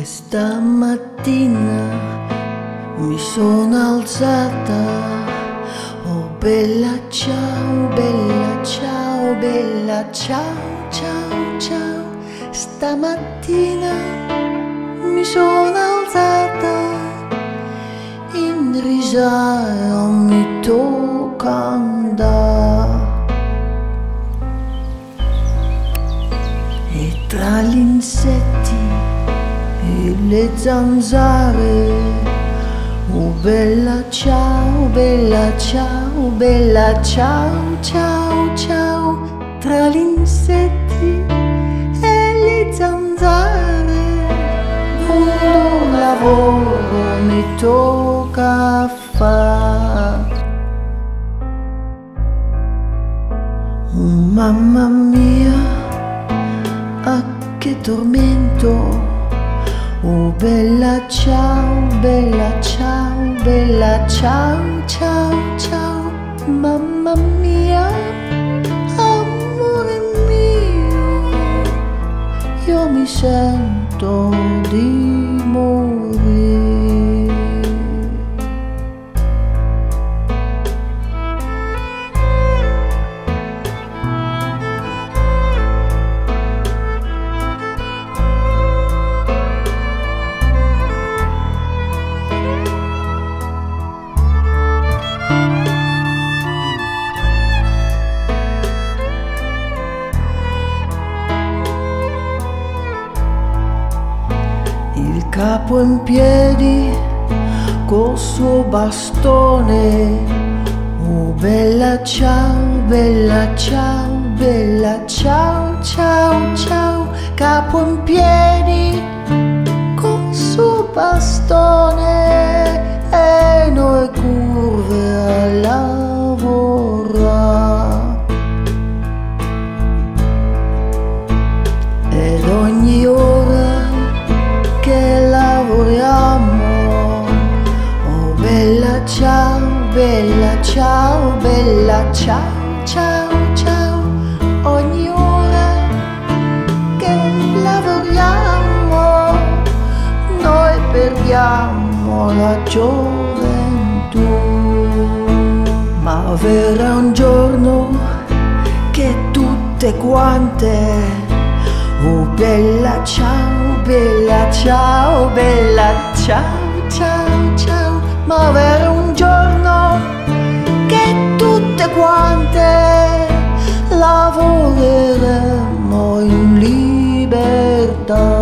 E stamattina mi sono alzata, oh bella ciao, bella ciao, bella ciao, ciao, ciao. Stamattina mi sono alzata, in risaia mi tocca andare. E tra gli insetti e le zanzare, oh bella ciao, bella ciao, bella ciao, ciao, ciao. Tra gli insetti e le zanzare, un lavoro mi tocca fare. Oh mamma mia, ah che tormento. Oh bella ciao, bella ciao, bella ciao, ciao, ciao. Mamma mia, amore mio, io mi sento di morire. Il capo in piedi col suo bastone, oh bella ciao, bella ciao, bella ciao, ciao, ciao. Capo in piedi col suo bastone e noi curve a lavorare. Ed ogni ora che lavoriamo, oh bella ciao, bella ciao, bella ciao, ciao, ciao. Ogni ora che lavoriamo noi perdiamo la gioventù. Ma verrà un giorno che tutte quante, oh bella ciao, bella ciao, bella ciao, ciao, ciao. Ma verrà un giorno che tutte quante lavoreremo in libertà.